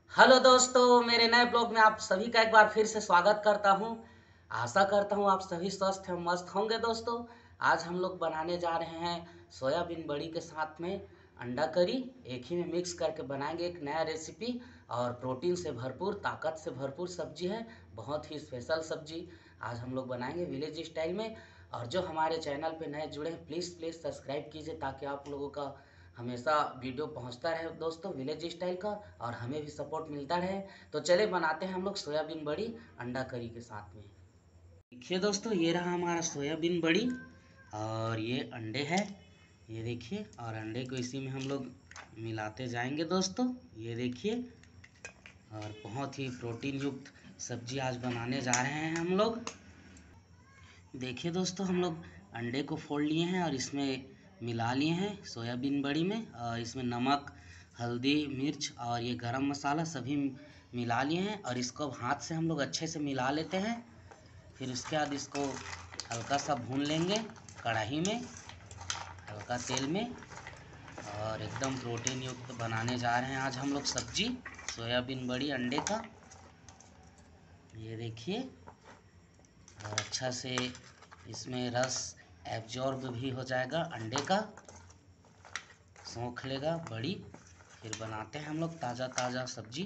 Hello दोस्तों, मेरे नए ब्लॉग में आप सभी का एक बार फिर से स्वागत करता हूं। आशा करता हूं आप सभी स्वस्थ एवं मस्त होंगे। दोस्तों, आज हम लोग बनाने जा रहे हैं सोयाबीन बड़ी के साथ में अंडा करी। एक ही में मिक्स करके बनाएंगे एक नया रेसिपी और प्रोटीन से भरपूर, ताकत से भरपूर सब्जी है। बहुत ही स्पेशल सब्जी आज हम लोग बनाएंगे विलेज स्टाइल में। और जो हमारे चैनल पे नए जुड़े हैं, प्लीज़ प्लीज़ सब्सक्राइब कीजिए ताकि आप लोगों का हमेशा वीडियो पहुंचता रहे दोस्तों विलेज स्टाइल का, और हमें भी सपोर्ट मिलता रहे। तो चले बनाते हैं हम लोग सोयाबीन बड़ी अंडा करी के साथ में। देखिए दोस्तों, ये रहा हमारा सोयाबीन बड़ी और ये अंडे हैं, ये देखिए। और अंडे को इसी में हम लोग मिलाते जाएंगे दोस्तों, ये देखिए। और बहुत ही प्रोटीन युक्त सब्जी आज बनाने जा रहे हैं हम लोग। देखिए दोस्तों, हम लोग अंडे को फोड़ लिए हैं और इसमें मिला लिए हैं सोयाबीन बड़ी में। और इसमें नमक, हल्दी, मिर्च और ये गरम मसाला सभी मिला लिए हैं। और इसको अब हाथ से हम लोग अच्छे से मिला लेते हैं। फिर उसके बाद इसको हल्का सा भून लेंगे कढ़ाई में, हल्का तेल में। और एकदम प्रोटीन युक्त बनाने जा रहे हैं आज हम लोग सब्जी सोयाबीन बड़ी अंडे का, ये देखिए। और अच्छा से इसमें रस एब्जॉर्ब भी हो जाएगा अंडे का, सोख लेगा बड़ी। फिर बनाते हैं हम लोग ताज़ा ताज़ा सब्जी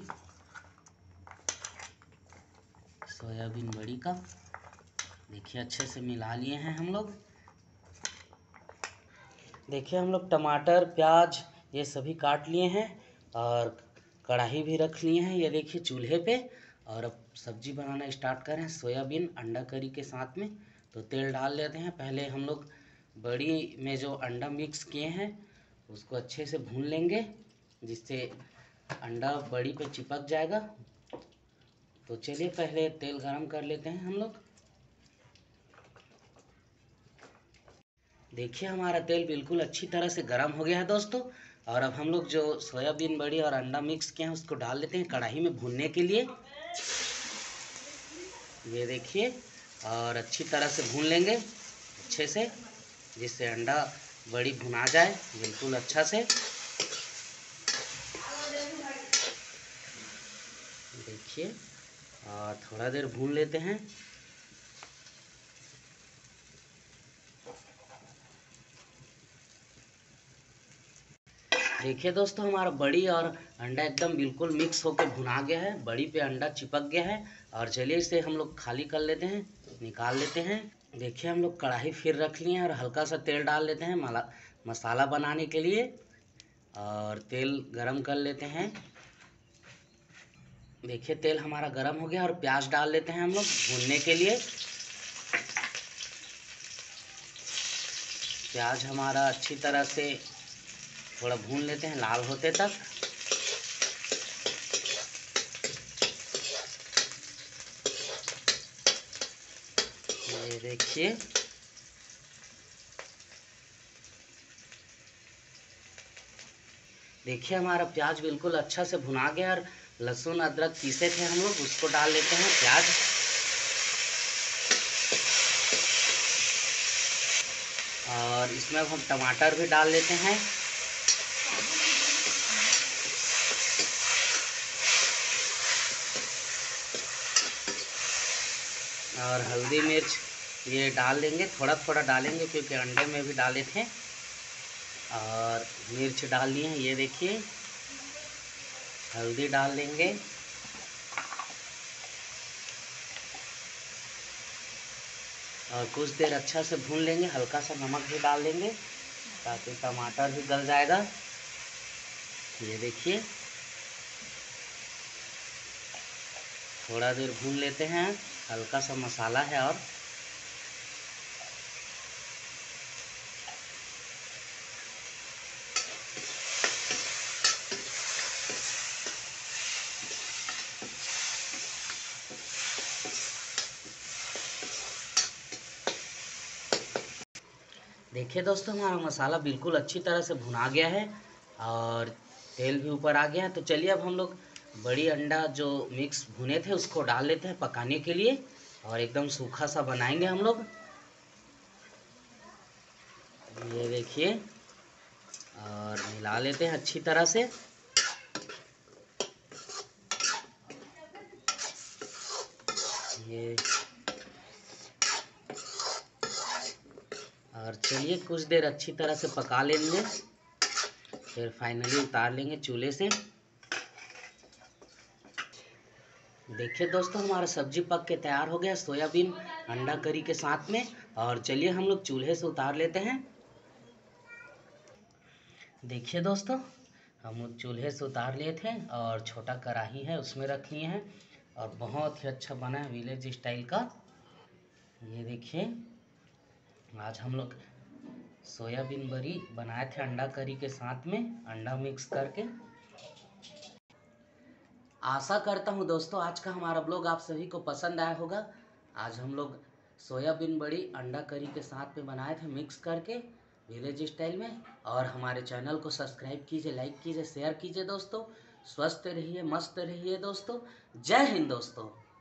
सोयाबीन बड़ी का। देखिए अच्छे से मिला लिए हैं हम लोग। देखिए हम लोग टमाटर, प्याज ये सभी काट लिए हैं और कढ़ाई भी रख लिए हैं, ये देखिए चूल्हे पे। और अब सब्जी बनाना स्टार्ट करें सोयाबीन अंडा करी के साथ में। तो तेल डाल लेते हैं। पहले हम लोग बड़ी में जो अंडा मिक्स किए हैं उसको अच्छे से भून लेंगे, जिससे अंडा बड़ी पे चिपक जाएगा। तो चलिए पहले तेल गरम कर लेते हैं हम लोग। देखिए हमारा तेल बिल्कुल अच्छी तरह से गर्म हो गया है दोस्तों। और अब हम लोग जो सोयाबीन बड़ी और अंडा मिक्स किए हैं उसको डाल देते हैं कढ़ाई में भूनने के लिए, ये देखिए। और अच्छी तरह से भून लेंगे अच्छे से, जिससे अंडा बड़ी भुना जाए बिल्कुल अच्छा से। देखिए और थोड़ा देर भून लेते हैं। देखिए दोस्तों, हमारा बड़ी और अंडा एकदम बिल्कुल मिक्स होकर भुना गया है, बड़ी पे अंडा चिपक गया है। और चलिए इसे हम लोग खाली कर लेते हैं, निकाल लेते हैं। देखिए हम लोग कढ़ाई फिर रख लिए हैं और हल्का सा तेल डाल लेते हैं मसाला बनाने के लिए। और तेल गरम कर लेते हैं। देखिए तेल हमारा गरम हो गया और प्याज डाल लेते हैं हम लोग भूनने के लिए। प्याज हमारा अच्छी तरह से थोड़ा भून लेते हैं लाल होते तक। ये देखिए देखिए हमारा प्याज बिल्कुल अच्छा से भुना गया। और लहसुन अदरक पीसे थे हम लोग उसको डाल लेते हैं प्याज। और इसमें अब हम टमाटर भी डाल लेते हैं। और हल्दी मिर्च ये डाल देंगे, थोड़ा थोड़ा डालेंगे क्योंकि अंडे में भी डाले थे। और मिर्च डाल दिए हैं, ये देखिए। हल्दी डाल देंगे। और कुछ देर अच्छा से भून लेंगे, हल्का सा नमक भी डाल देंगे ताकि टमाटर भी गल जाएगा, ये देखिए। थोड़ा देर भून लेते हैं, हल्का सा मसाला है। और देखिए दोस्तों, हमारा मसाला बिल्कुल अच्छी तरह से भुना गया है और तेल भी ऊपर आ गया है। तो चलिए अब हम लोग बड़ी अंडा जो मिक्स भुने थे उसको डाल लेते हैं पकाने के लिए। और एकदम सूखा सा बनाएंगे हम लोग, ये देखिए। और मिला लेते हैं अच्छी तरह से। ये और चलिए कुछ देर अच्छी तरह से पका लेंगे, फिर फाइनली उतार लेंगे चूल्हे से। देखिए दोस्तों, हमारा सब्जी पक के तैयार हो गया सोयाबीन अंडा करी के साथ में। और चलिए हम लोग चूल्हे से उतार लेते हैं। देखिए दोस्तों, हम लोग चूल्हे से उतार लिए थे और छोटा कढ़ाई है उसमें रख लिए हैं और बहुत ही अच्छा बना है विलेज स्टाइल का। ये देखिए, आज हम लोग सोयाबीन बड़ी बनाए थे अंडा करी के साथ में, अंडा मिक्स करके। आशा करता हूँ दोस्तों आज का हमारा ब्लॉग आप सभी को पसंद आया होगा। आज हम लोग सोयाबीन बड़ी अंडा करी के साथ में बनाए थे मिक्स करके विलेज स्टाइल में। और हमारे चैनल को सब्सक्राइब कीजिए, लाइक कीजिए, शेयर कीजिए दोस्तों। स्वस्थ रहिए, मस्त रहिए दोस्तों। जय हिंद दोस्तों।